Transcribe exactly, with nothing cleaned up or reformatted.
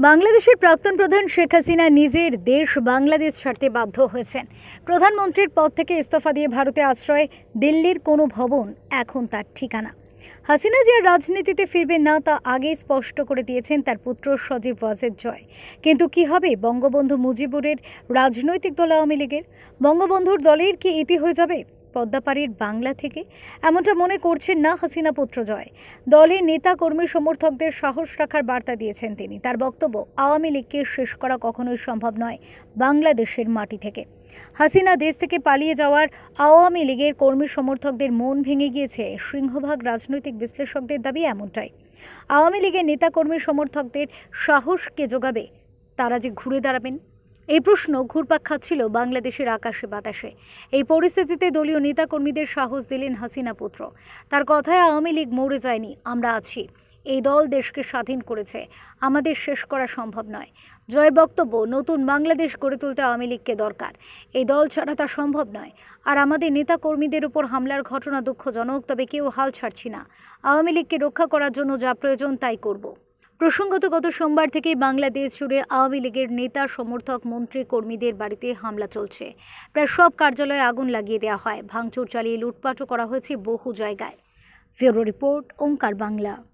বাংলাদেশের প্রাক্তন প্রধান শেখ হাসিনা নিজের দেশ বাংলাদেশ ছাড়তে বাধ্য হয়েছেন। প্রধানমন্ত্রীর পদ থেকে ইস্তফা দিয়ে ভারতে আশ্রয় দিল্লির কোনো ভবন এখন তার ঠিকানা। হাসিনা যে আর রাজনীতিতে ফিরবেন না তা আগেই স্পষ্ট করে দিয়েছেন তার পুত্র সজীব ওয়াজেদ জয়। কিন্তু কি হবে বঙ্গবন্ধু মুজিবুরের রাজনৈতিক দল আওয়ামী লীগের? বঙ্গবন্ধুর দলের কি ইতি হয়ে যাবে পদ্মাপাড়ির বাংলা থেকে? এমনটা মনে করছেন না হাসিনা পুত্র জয়। দলের নেতা কর্মী সমর্থকদের সাহস রাখার বার্তা দিয়েছেন তিনি। তার বক্তব্য, আওয়ামী লীগকে শেষ করা কখনোই সম্ভব নয় বাংলাদেশের মাটি থেকে। হাসিনা দেশ থেকে পালিয়ে যাওয়ার আওয়ামী লীগের কর্মী সমর্থকদের মন ভেঙে গিয়েছে, সিংহভাগ রাজনৈতিক বিশ্লেষকদের দাবি এমনটাই। আওয়ামী লীগের নেতা কর্মী সমর্থকদের সাহস কে যোগাবে? তারা যে ঘুরে দাঁড়াবেন, এই প্রশ্ন ঘুরপাক খাচ্ছিল বাংলাদেশের আকাশে বাতাসে। এই পরিস্থিতিতে দলীয় নেতাকর্মীদের সাহস দিলেন হাসিনা পুত্র। তার কথায়, আওয়ামী লীগ মরে যায়নি, আমরা আছি। এই দল দেশকে স্বাধীন করেছে, আমাদের শেষ করা সম্ভব নয়। জয়ের বক্তব্য, নতুন বাংলাদেশ গড়ে তুলতে আওয়ামী লীগকে দরকার, এই দল ছাড়া তা সম্ভব নয়। আর আমাদের নেতাকর্মীদের উপর হামলার ঘটনা দুঃখজনক, তবে কেউ হাল ছাড়ছি না। আওয়ামী লীগকে রক্ষা করার জন্য যা প্রয়োজন তাই করব। প্রসঙ্গত, গত সোমবার থেকেই বাংলাদেশ জুড়ে আওয়ামী লীগের নেতা সমর্থক মন্ত্রী কর্মীদের বাড়িতে হামলা চলছে। প্রায় সব কার্যালয়ে আগুন লাগিয়ে দেওয়া হয়, ভাঙচুর চালিয়ে লুটপাটও করা হয়েছে বহু জায়গায়। Bureau report, Omkar Bangla.